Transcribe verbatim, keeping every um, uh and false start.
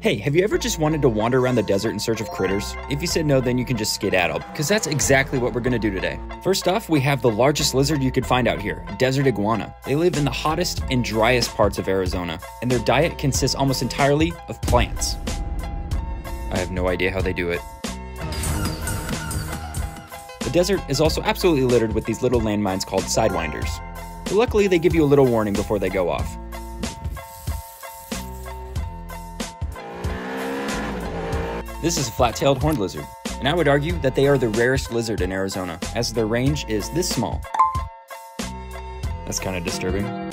Hey, have you ever just wanted to wander around the desert in search of critters? If you said no, then you can just skedaddle, because that's exactly what we're going to do today. First off, we have the largest lizard you could find out here, a desert iguana. They live in the hottest and driest parts of Arizona, and their diet consists almost entirely of plants. I have no idea how they do it. The desert is also absolutely littered with these little landmines called sidewinders. But luckily, they give you a little warning before they go off. This is a flat-tailed horned lizard, and I would argue that they are the rarest lizard in Arizona, as their range is this small. That's kind of disturbing.